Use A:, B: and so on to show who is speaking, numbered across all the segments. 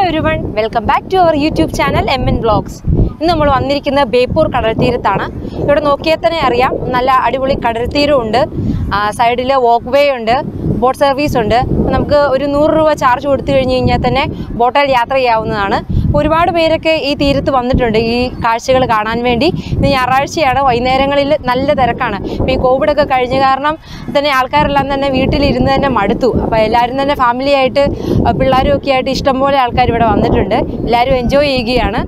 A: everyone, welcome back to our YouTube channel MN Vlogs. ഇന്ന് നമ്മൾ വന്നിരിക്കുന്നത് ബേപ്പൂർ കടൽത്തീരത്താണ്. ഇവിടെ നോക്കിയാൽ തന്നെ അറിയാം നല്ല അടിപൊളി കടൽത്തീരം ഉണ്ട്. സൈഡിൽ വാക്ക് വേ ഉണ്ട്, ബോട്ട് സർവീസ് ഉണ്ട്. നമുക്ക് ഒരു 100 രൂപ ചാർജ് കൊടുത്തു കഴിഞ്ഞാൽ തന്നെ ബോട്ടിൽ യാത്ര ചെയ്യാവുന്നതാണ്. ഒരുപാട് പേരൊക്കെ ഈ തീരത്ത് വന്നിട്ടുണ്ട് ഈ കാഴ്ചകൾ കാണാൻ വേണ്ടി. ഇന്ന് ഞായറാഴ്ചയാണ്, വൈകുന്നേരങ്ങളിൽ നല്ല തിരക്കാണ്. ഇപ്പോൾ ഈ കോവിഡൊക്കെ കഴിഞ്ഞ കാരണം തന്നെ ആൾക്കാരെല്ലാം തന്നെ വീട്ടിലിരുന്ന് തന്നെ മടുത്തു. അപ്പോൾ എല്ലാവരും തന്നെ ഫാമിലി ആയിട്ട് പിള്ളേരും ഒക്കെ ആയിട്ട് ഇഷ്ടംപോലെ ആൾക്കാർ ഇവിടെ വന്നിട്ടുണ്ട്. എല്ലാവരും എൻജോയ് ചെയ്യുകയാണ്.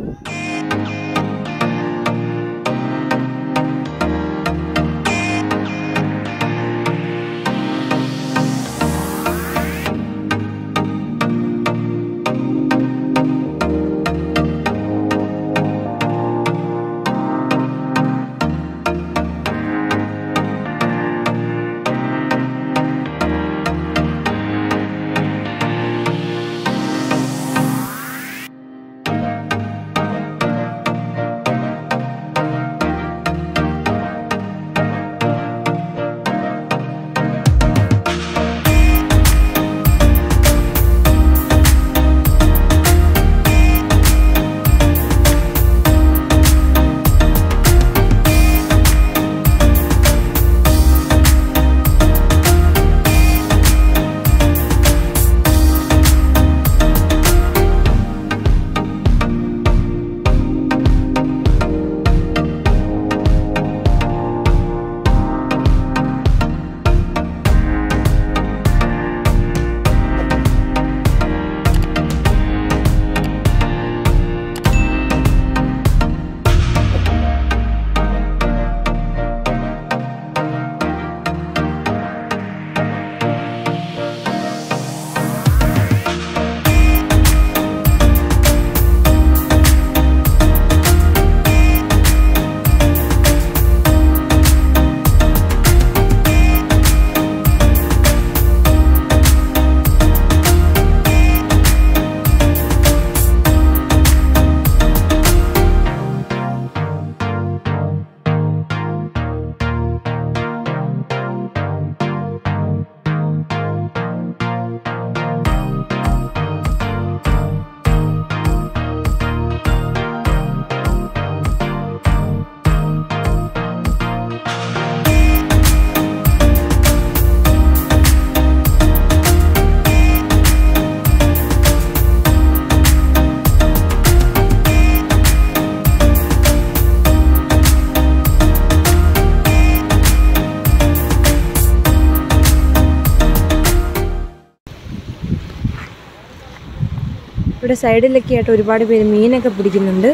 A: ഇവിടെ സൈഡിലൊക്കെ ആയിട്ട് ഒരുപാട് പേര് മീനൊക്കെ പിടിക്കുന്നുണ്ട്.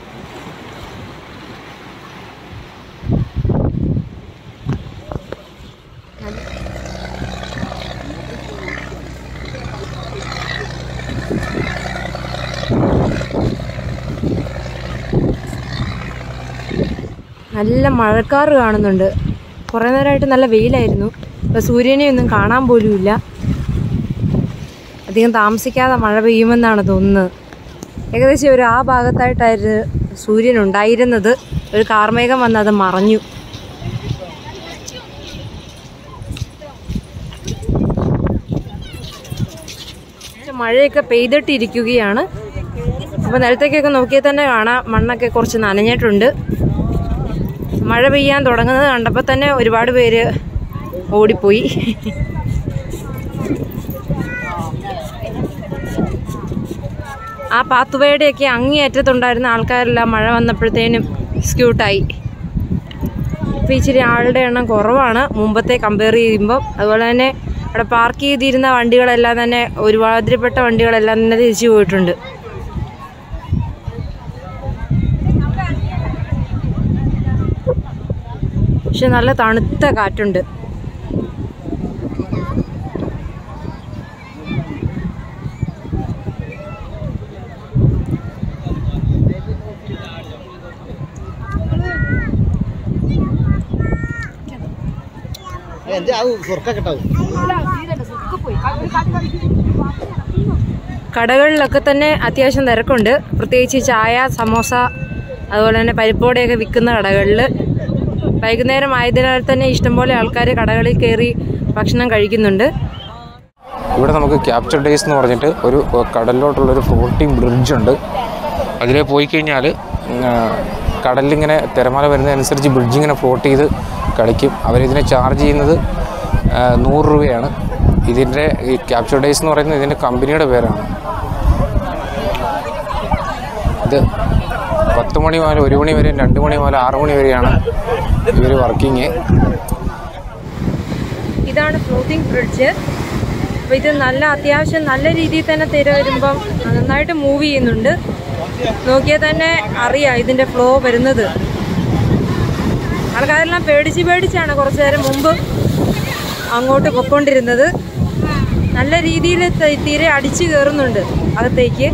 A: നല്ല മഴക്കാറ് കാണുന്നുണ്ട്. കുറേ നേരമായിട്ട് നല്ല വെയിലായിരുന്നു. ഇപ്പോൾ സൂര്യനെ ഒന്നും കാണാൻ പോലുമില്ല. അധികം താമസിക്കാതെ മഴ പെയ്യുമെന്നാണ് തോന്നുന്നത്. ഏകദേശം ഒരു ആ ഭാഗത്തായിട്ടായിരുന്നു സൂര്യൻ ഉണ്ടായിരുന്നത്. ഒരു കാർമേഘം വന്ന് അത് മറഞ്ഞു. മഴയൊക്കെ പെയ്തിട്ടിരിക്കുകയാണ്. അപ്പോൾ നിലത്തേക്കൊക്കെ നോക്കിയാൽ തന്നെ കാണാം മണ്ണൊക്കെ കുറച്ച് നനഞ്ഞിട്ടുണ്ട്. മഴ പെയ്യാൻ തുടങ്ങുന്നത് കണ്ടപ്പോൾ തന്നെ ഒരുപാട് പേര് ഓടിപ്പോയി. ആ പാത്തുവയുടെയൊക്കെ അങ്ങേയറ്റത്തുണ്ടായിരുന്ന ആൾക്കാരെല്ലാം മഴ വന്നപ്പോഴത്തേനും സ്ക്യൂട്ടായി. ഇപ്പോൾ ഇച്ചിരി ആളുടെ എണ്ണം കുറവാണ് മുമ്പത്തെ കമ്പയർ ചെയ്യുമ്പോൾ. അതുപോലെ തന്നെ അവിടെ പാർക്ക് ചെയ്തിരുന്ന വണ്ടികളെല്ലാം തന്നെ ഒരുമാതിരിപ്പെട്ട വണ്ടികളെല്ലാം തന്നെ തിരിച്ചു പോയിട്ടുണ്ട്. പക്ഷെ നല്ല തണുത്ത കാറ്റുണ്ട്. കടകളിലൊക്കെ തന്നെ അത്യാവശ്യം തിരക്കുണ്ട്. പ്രത്യേകിച്ച് ചായ, സമോസ, അതുപോലെ തന്നെ പരിപ്പോടെയൊക്കെ വിൽക്കുന്ന കടകളിൽ വൈകുന്നേരം ആയതിനാൽ തന്നെ ഇഷ്ടംപോലെ ആൾക്കാർ കടകളിൽ കയറി ഭക്ഷണം കഴിക്കുന്നുണ്ട്.
B: ഇവിടെ നമുക്ക് ക്യാപ്ചർ ഡേയ്സ് എന്ന് പറഞ്ഞിട്ട് ഒരു കടലിലോട്ടുള്ളൊരു ഫ്ലോട്ടിംഗ് ബ്രിഡ്ജുണ്ട്. അതിൽ പോയി കഴിഞ്ഞാൽ കടലിലിങ്ങനെ തിരമാല വരുന്നതനുസരിച്ച് ബ്രിഡ്ജിങ്ങനെ ഫ്ലോട്ട് ചെയ്ത് കളിക്കും. അവരിതിനെ ചാർജ് ചെയ്യുന്നത് 100 രൂപയാണ്. ഇതിൻ്റെ ഈ ക്യാപ്ചർ ഡേയ്സ് എന്ന് പറയുന്നത് ഇതിൻ്റെ കമ്പനിയുടെ പേരാണ്. ഇത് 10 മണി മുതൽ 1 മണി വരെയും 2 മണി മുതൽ 6 മണി വരെയാണ് ഇവർ വർക്കിങ്.
A: ഇതാണ് ഫ്ലോട്ടിംഗ് ബ്രിഡ്ജ്. അപ്പോൾ ഇത് അത്യാവശ്യം നല്ല രീതിയിൽ തന്നെ തിര വരുമ്പം നന്നായിട്ട് മൂവ് ചെയ്യുന്നുണ്ട്. നോക്കിയാൽ തന്നെ അറിയാം ഇതിൻ്റെ ഫ്ലോ വരുന്നത്. ആൾക്കാരെല്ലാം പേടിച്ചാണ് കുറച്ച് നേരം മുമ്പ് അങ്ങോട്ട് പൊയ്ക്കൊണ്ടിരുന്നത്. നല്ല രീതിയിൽ തിര അടിച്ചു കയറുന്നുണ്ട് അകത്തേക്ക്.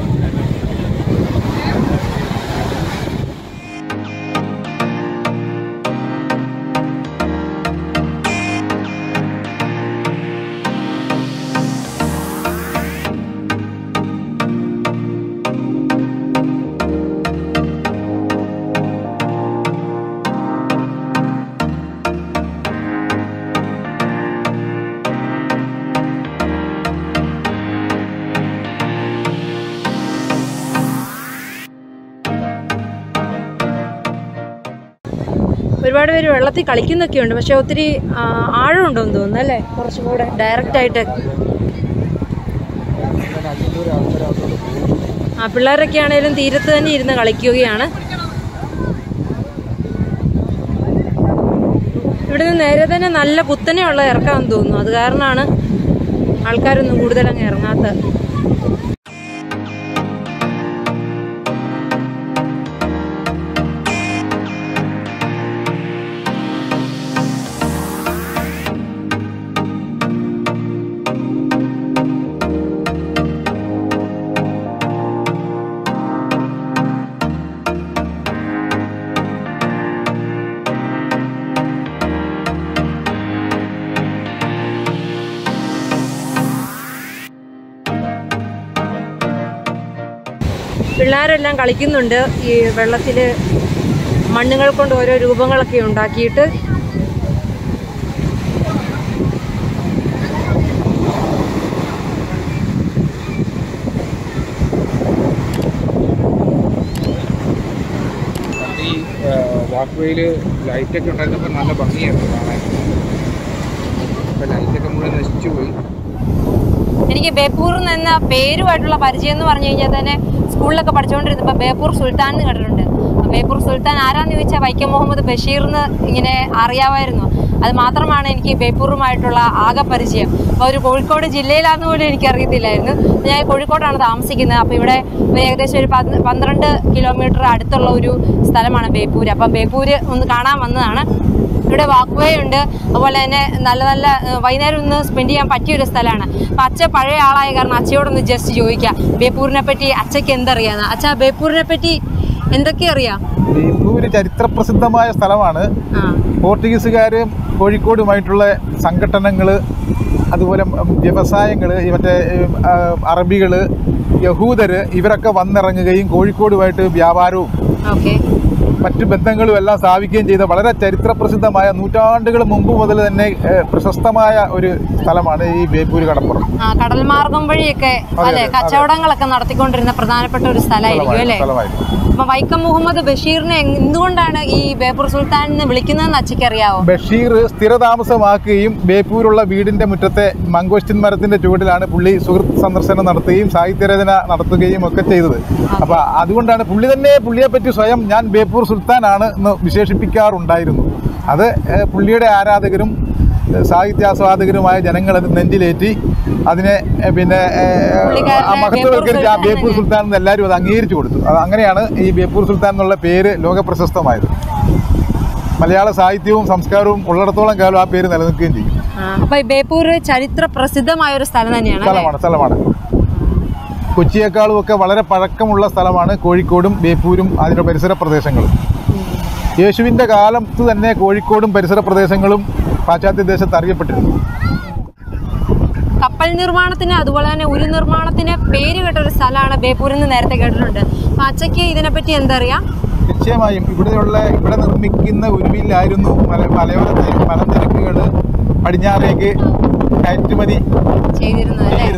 A: ഒരുപാട് പേര് വെള്ളത്തിൽ കളിക്കുന്നൊക്കെ ഉണ്ട്. പക്ഷെ ഒത്തിരി ആഴമുണ്ടോന്ന് തോന്നുന്നു അല്ലേ? കുറച്ചും കൂടെ ഡയറക്റ്റായിട്ട് പിള്ളേരൊക്കെ ആണെങ്കിലും തീരത്ത് തന്നെ ഇരുന്ന് കളിക്കുകയാണ്. ഇവിടുന്ന് നേരെ തന്നെ നല്ല കുത്തനെയുള്ള ഇറക്കാമെന്ന് തോന്നുന്നു. അത് കാരണമാണ് ആൾക്കാരൊന്നും കൂടുതലങ്ങ് ഇറങ്ങാത്തത്. പിള്ളേരെല്ലാം കളിക്കുന്നുണ്ട് ഈ വെള്ളത്തിൽ. മണ്ണുകൾ കൊണ്ട് ഓരോ രൂപങ്ങളൊക്കെ ഉണ്ടാക്കിയിട്ട്.
B: ഈ വാക്ക്വേയിൽ ലൈറ്റൊക്കെ ഉണ്ടായിരുന്നപ്പോൾ നല്ല ഭംഗിയായിരുന്നു കാണാൻ. ഇപ്പം ലൈറ്റൊക്കെ മുഴുവൻ നശിച്ചു പോയി.
A: എനിക്ക് ബേപ്പൂർ എന്ന പേരുമായിട്ടുള്ള പരിചയം എന്ന് പറഞ്ഞു കഴിഞ്ഞാൽ തന്നെ സ്കൂളിലൊക്കെ പഠിച്ചുകൊണ്ടിരുന്നപ്പോൾ ബേപ്പൂർ സുൽത്താൻ എന്ന് കേട്ടിട്ടുണ്ട്. ബേപ്പൂർ സുൽത്താൻ ആരാന്ന് ചോദിച്ചാൽ വൈക്കം മുഹമ്മദ് ബഷീറിന് ഇങ്ങനെ അറിയാമായിരുന്നു. അത് മാത്രമാണ് എനിക്ക് ബേപ്പൂറുമായിട്ടുള്ള ആകെ പരിചയം. അപ്പോൾ ഒരു കോഴിക്കോട് ജില്ലയിലാന്ന് പോലും എനിക്കറിയത്തില്ലായിരുന്നു. ഞാൻ കോഴിക്കോടാണ് താമസിക്കുന്നത്. അപ്പോൾ ഇവിടെ ഏകദേശം ഒരു 12 കിലോമീറ്റർ അടുത്തുള്ള ഒരു സ്ഥലമാണ് ബേപ്പൂർ. അപ്പം ബേപ്പൂർ ഒന്ന് കാണാൻ വന്നതാണ്. ഇവിടെ വാക്ക്വേ ഉണ്ട്. അതുപോലെ തന്നെ നല്ല വൈകുന്നേരം ഒന്ന് സ്പെൻഡ് ചെയ്യാൻ പറ്റിയൊരു സ്ഥലമാണ്. അപ്പം അച്ഛ പഴയ ആളായ കാരണം അച്ഛയോടൊന്ന് ജസ്റ്റ് ചോദിക്കാം ബേപ്പൂരിനെ പറ്റി അച്ഛയ്ക്ക് എന്തറിയാന്ന്. അച്ഛ ബേപ്പൂരിനെ പറ്റി എന്തൊക്കെ അറിയാം?
C: ബേപ്പൂര് ചരിത്ര പ്രസിദ്ധമായ സ്ഥലമാണ്. പോർച്ചുഗീസുകാരും കോഴിക്കോടുമായിട്ടുള്ള സംഘടനകൾ, അതുപോലെ വ്യവസായങ്ങൾ, മറ്റേ അറബികൾ, യഹൂദര് ഇവരൊക്കെ വന്നിറങ്ങുകയും കോഴിക്കോടുമായിട്ട് വ്യാപാരവും മറ്റു ബന്ധങ്ങളും എല്ലാം സ്ഥാപിക്കുകയും ചെയ്ത വളരെ ചരിത്ര പ്രസിദ്ധമായ നൂറ്റാണ്ടുകൾ മുമ്പ് മുതൽ തന്നെ പ്രശസ്തമായ ഒരു സ്ഥലമാണ് ഈ ബേപ്പൂര് കടപ്പുറം.
A: കടൽ മാർഗം വഴിയൊക്കെ കച്ചവടങ്ങളൊക്കെ നടത്തിക്കൊണ്ടിരുന്ന പ്രധാനപ്പെട്ട ഒരു സ്ഥലമായിരിക്കും അല്ലേ? വൈക്കം മുഹമ്മദ് ബഷീറിനെ എന്തുകൊണ്ടാണ് ഈ ബേപ്പൂർ സുൽത്താൻ എന്ന് വിളിക്കുന്നതെന്ന് അച്ഛയ്ക്ക് അറിയാവോ?
C: ബഷീർ സ്ഥിരതാമസമാക്കുകയും ബേപ്പൂരുള്ള വീടിന്റെ മുറ്റത്തെ മംഗോസ്റ്റിൻ മരത്തിന്റെ ചുവട്ടിലാണ് പുള്ളി സുഹൃത്ത് സന്ദർശനം നടത്തുകയും സാഹിത്യരചന നടത്തുകയും ഒക്കെ ചെയ്തത്. അപ്പൊ അതുകൊണ്ടാണ് പുള്ളി തന്നെ പുള്ളിയെ പറ്റി സ്വയം ഞാൻ ബേപ്പൂർ സുൽത്താനാണ് എന്ന് വിശേഷിപ്പിക്കാറുണ്ടായിരുന്നു. അത് പുള്ളിയുടെ ആരാധകരും സാഹിത്യാസ്വാദകരുമായ ജനങ്ങൾ അത് നെഞ്ചിലേറ്റി അതിനെ പിന്നെ മഹത്വവൽക്കരിച്ച് ആ ബേപ്പൂർ സുൽത്താൻ എന്ന് എല്ലാവരും അത് അംഗീകരിച്ചു കൊടുത്തു. അങ്ങനെയാണ് ഈ ബേപ്പൂർ സുൽത്താൻ എന്നുള്ള പേര് ലോകപ്രശസ്തമായത്. മലയാള സാഹിത്യവും സംസ്കാരവും ഉള്ളിടത്തോളം കാലം ആ പേര് നിലനിൽക്കുകയും ചെയ്യും.
A: അപ്പോൾ ബേപ്പൂർ ചരിത്ര പ്രസിദ്ധമായ ഒരു സ്ഥലം തന്നെയാണ്.
C: സ്ഥലമാണ്. കൊച്ചിയേക്കാളും ഒക്കെ വളരെ പഴക്കമുള്ള സ്ഥലമാണ് കോഴിക്കോടും ബേപ്പൂരും അതിൻ്റെ പരിസര പ്രദേശങ്ങളും. യേശുവിൻ്റെ കാലത്ത് തന്നെ കോഴിക്കോടും പരിസര പ്രദേശങ്ങളും പാശ്ചാത്യ ദേശത്ത് അറിയപ്പെട്ടിരുന്നു.
A: കപ്പൽ നിർമ്മാണത്തിന് അതുപോലെ തന്നെ ഉരു നിർമ്മാണത്തിന് പേര് കേട്ട ഒരു സ്ഥലമാണ് ബേപ്പൂർ എന്ന് നേരത്തെ കേട്ടിട്ടുണ്ട്. അപ്പം അച്ഛയ്ക്ക് ഇതിനെപ്പറ്റി എന്തറിയാം?
C: നിശ്ചയമായും ഇവിടെ നിർമ്മിക്കുന്ന ഉരുവിലായിരുന്നു മലയോരത്തെ മലനിരക്കുകൾ പടിഞ്ഞാറേക്ക് കയറ്റുമതി ചെയ്തിരുന്നത്.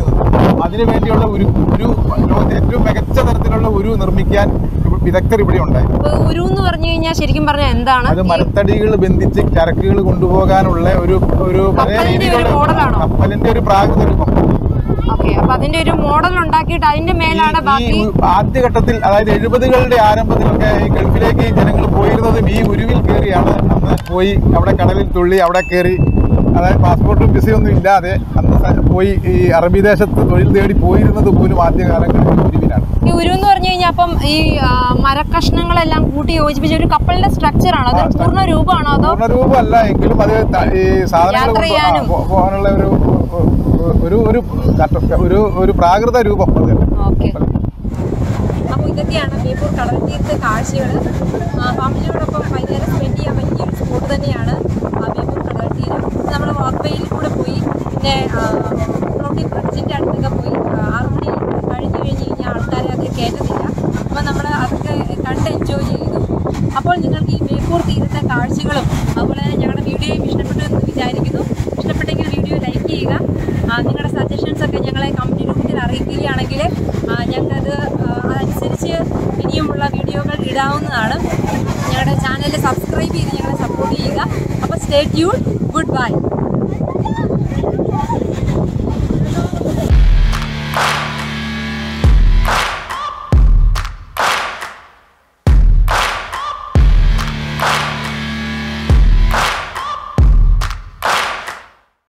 C: അതിനുവേണ്ടിയുള്ള ഒരു ലോകത്തെ ഏറ്റവും മികച്ച തരത്തിലുള്ള ഉരു നിർമ്മിക്കാൻ വിദഗ്ധർ ഇവിടെ ഉണ്ടായി.
A: ഉരു എന്ന് പറഞ്ഞു കഴിഞ്ഞാൽ ശരിക്കും പറഞ്ഞാൽ എന്താണ്?
C: അത് മരത്തടികൾ ബന്ധിച്ച് ചരക്കുകൾ കൊണ്ടുപോകാനുള്ള ഒരു പഴയ രീതിയിലുള്ള കപ്പലിന്റെ ഒരു പ്രാകൃത രൂപം.
A: അപ്പൊ അതിന്റെ ഒരു മോഡൽ ഉണ്ടാക്കിയിട്ട് അതിന്റെ മേലാണ് ബാക്കി.
C: ആദ്യഘട്ടത്തിൽ അതായത് 70കളുടെ ആരംഭത്തിലൊക്കെ ഈ ഗൾഫിലേക്ക് ജനങ്ങൾ പോയിരുന്നതും ഈ ഉരുവിൽ കയറിയാണ്. അന്ന് പോയി അവിടെ കടലിൽ തുള്ളി അവിടെ കയറി, അതായത് പാസ്പോർട്ടും വിസയൊന്നും ഇല്ലാതെ അന്ന് പോയി ഈ അറബി ദേശത്ത് തൊഴിൽ തേടി പോയിരുന്നത് പോലും ആദ്യകാലങ്ങളിൽ ഉരുവിനാണ്.
A: ഈ ഉരു എന്ന് പറഞ്ഞു കഴിഞ്ഞാൽ അപ്പം ഈ മരക്കഷ്ണങ്ങളെല്ലാം കൂട്ടി യോജിപ്പിച്ച ഒരു കപ്പലിന്റെ സ്ട്രക്ചർ ആണോ? അത് പൂർണ്ണ രൂപമാണോ? അതോ
C: പൂർണ്ണ രൂപമല്ല, എങ്കിലും അത് ഈ സാധനങ്ങൾ പോകാനുള്ള ഒരു പ്രാകൃത രൂപം.
A: അപ്പോൾ ഇതൊക്കെയാണ് ബേപ്പൂർ കടൽ തീരത്തെ കാഴ്ചകൾ. ഫാമിലിയോടൊപ്പം വൈകുന്നേരം സ്പെൻഡ് ചെയ്യാൻ വലിയൊരു സ്പോട്ട് തന്നെയാണ് ബേപ്പൂർ കടൽ തീരം. നമ്മൾ വാക്ക്വേയിൽ കൂടെ പോയി, പിന്നെ ഫ്ലോട്ടിംഗ് ബ്രിഡ്ജിൻ്റെ അടുത്തൊക്കെ പോയി. 6 മണി കഴിഞ്ഞ് കഴിഞ്ഞാൽ ആൾക്കാരെ അത് കയറ്റത്തില്ല. അപ്പോൾ നമ്മൾ അതൊക്കെ കണ്ട് എൻജോയ് ചെയ്തു. അപ്പോൾ നിങ്ങൾക്ക് ഈ ബേപ്പൂർ തീരത്തെ കാഴ്ചകളും അതുപോലെ തന്നെ ഞങ്ങളുടെ വീഡിയോയും ഇഷ്ടപ്പെട്ടു എന്ന് വിചാരിക്കുന്നു. ഇഷ്ടപ്പെട്ടെങ്കിൽ വീഡിയോ ലൈക്ക് ചെയ്യുക. നിങ്ങളുടെ സജഷൻസൊക്കെ ഞങ്ങളെ കമൻറ്റ് രൂപത്തിൽ അറിയിക്കുകയാണെങ്കിൽ ഞങ്ങൾക്കത് അതനുസരിച്ച് ഇനിയുമുള്ള വീഡിയോകൾ ഇടാവുന്നതാണ്. ഞങ്ങളുടെ ചാനൽ സബ്സ്ക്രൈബ് ചെയ്ത് ഞങ്ങളെ സപ്പോർട്ട് ചെയ്യുക. അപ്പോൾ സ്റ്റേ ട്യൂൺ. Good bye.